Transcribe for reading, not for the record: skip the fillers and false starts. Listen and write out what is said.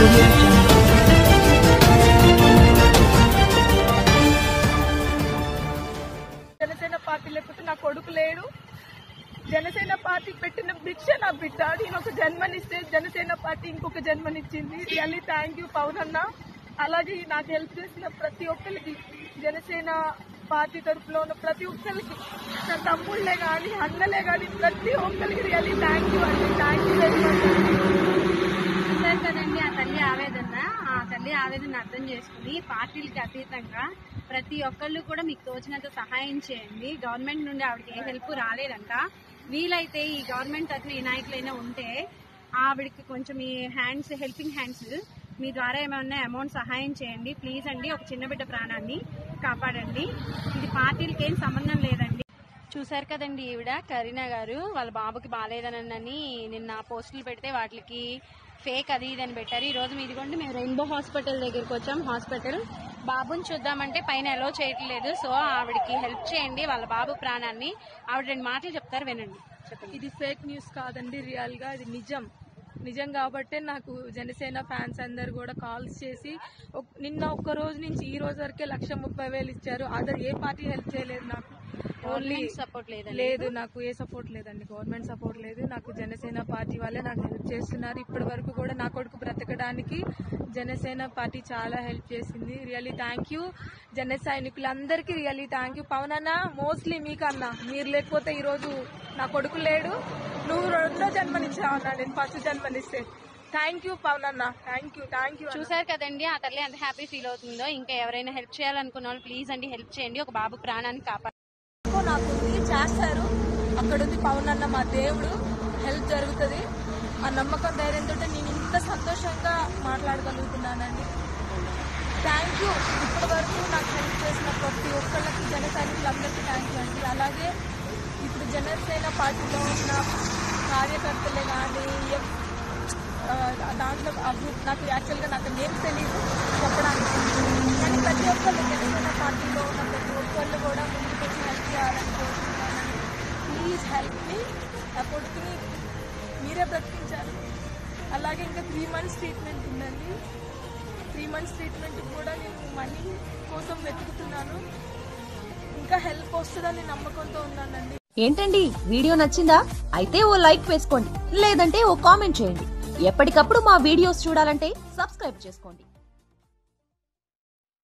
Janasena party లేకపోతే నా కొడుకు లేడు. జనసేన పార్టీ పెట్టిన భిక్ష నా బిడ్డ. నేను ఒక జన్మనిస్తే జనసేన పార్టీ ఇంకొక జన్మనిచ్చింది. రియల్లీ థ్యాంక్ యూ పవన్ అన్న. అలాగే నాకు హెల్ప్ చేసిన ప్రతి ఒక్కరికి, జనసేన పార్టీ తరఫులో ఉన్న ప్రతి ఒక్కరికి, నా తమ్ముళ్ళే కానీ అన్నలే కానీ ప్రతి ఒక్కరికి రియల్లీ థ్యాంక్ యూ అండి. Thank you very much. చూసారు కదండి ఆ తల్లి ఆవేదన అర్థం చేసుకుని పార్టీలకి అతీతంగా ప్రతి ఒక్కళ్ళు కూడా మీకు తోచినంత సహాయం చేయండి. గవర్నమెంట్ నుండి ఆవిడకి ఏ హెల్ప్ రాలేదంట. వీలైతే ఈ గవర్నమెంట్ తరఫున ఈ నాయకులైనా ఉంటే ఆవిడకి కొంచెం ఈ హ్యాండ్స్, హెల్పింగ్ హ్యాండ్స్ మీ ద్వారా ఏమైనా అమౌంట్ సహాయం చేయండి ప్లీజ్ అండి. ఒక చిన్న బిడ్డ ప్రాణాన్ని కాపాడండి. ఇది పార్టీలకి ఏం సంబంధం లేదండి. చూసారు కదండి ఈవిడ కరీనా గారు వాళ్ళ బాబుకి బాగాలేదనని నిన్న పోస్టులు పెడితే వాటికి ఫేక్ అది ఇదని పెట్టారు. ఈ రోజు ఇదిగోండి మేము రెయిన్బో హాస్పిటల్ దగ్గరికి వచ్చాం. హాస్పిటల్ బాబుని చూద్దామంటే పైన అలో చేయట్లేదు. సో ఆవిడకి హెల్ప్ చేయండి, వాళ్ళ బాబు ప్రాణాన్ని. ఆవిడ 2 మాటలు చెప్తారు, వినండి. ఇది ఫేక్ న్యూస్ కాదండి, రియల్ గా ఇది నిజం కాబట్టే నాకు జనసేన ఫ్యాన్స్ అందరు కూడా కాల్స్ చేసి నిన్న ఒక్క రోజు నుంచి ఈ రోజు వరకే 1,30,000 ఇచ్చారు. అదర్ ఏ పార్టీ హెల్ప్ చేయలేదు నాకు. ఓన్లీ సపోర్ట్ లేదు, నాకు ఏ సపోర్ట్ లేదండి. గవర్నమెంట్ సపోర్ట్ లేదు. నాకు జనసేన పార్టీ వాళ్ళే నాకు హెల్ప్ చేస్తున్నారు. ఇప్పటి వరకు కూడా నా కొడుకు బ్రతకడానికి జనసేన పార్టీ చాలా హెల్ప్ చేసింది. రియల్లీ థ్యాంక్ యూ జన సైనికులందరికీ. రియల్లీ థ్యాంక్ యూ పవన్ అన్న. మోస్ట్లీ మీకన్నా, మీరు లేకపోతే ఈరోజు నా కొడుకు లేడు. నువ్వు 2వ జన్మనిచ్చావు అన్నా, నేను 1st జన్మనిస్తే. థ్యాంక్ యూ పవన్ అన్న. Thank you. చూసారు కదండి ఆ తల్లి ఎంత హ్యాపీ ఫీల్ అవుతుందో. ఇంకా ఎవరైనా హెల్ప్ చేయాలనుకున్న వాళ్ళు ప్లీజ్ అండి హెల్ప్ చేయండి. ఒక బాబు ప్రాణాన్ని కాపాడు. నాకు చేస్తారు. అక్కడ ఉంది పవన్ అన్న మా దేవుడు. హెల్ప్ జరుగుతుంది ఆ నమ్మకం, ధైర్యంతో నేను ఇంత సంతోషంగా మాట్లాడగలుగుతున్నానండి. Thank you. ఇప్పటి వరకు నాకు హెల్ప్ చేసిన ప్రతి ఒక్కళ్ళకి, జన సైనికులందరికీ థ్యాంక్ యూ అండి. అలాగే ఇప్పుడు జనసేన పార్టీలో ఉన్న కార్యకర్తలే కానీ దాంట్లో నాకు యాక్చువల్గా నాకు నేమ్స్ తెలియదు చెప్పడానికి, కానీ ప్రతి ఒక్కళ్ళు జనసేన పార్టీలో ఉన్న ప్రతి ఒక్కళ్ళు కూడా ముందుకు వచ్చి హెల్ప్ చేయాలని కోరుకుంటున్నాను. Please help me. నా కొడుకుని మీరే బ్రతికించారు. అలాగే ఇంకా 3 months ట్రీట్మెంట్ ఉందండి. 3 months ట్రీట్మెంట్ కూడా నేను మనీ కోసం వెతుకుతున్నాను. ఇంకా హెల్ప్ వస్తుందని నమ్మకంతో ఉన్నానండి. ఏంటండి వీడియో నచ్చిందా? అయితే ఓ లైక్ వేసుకోండి, లేదంటే ఓ కామెంట్ చేయండి. ఎప్పటికప్పుడు మా వీడియోస్ చూడాలంటే సబ్స్క్రైబ్ చేసుకోండి.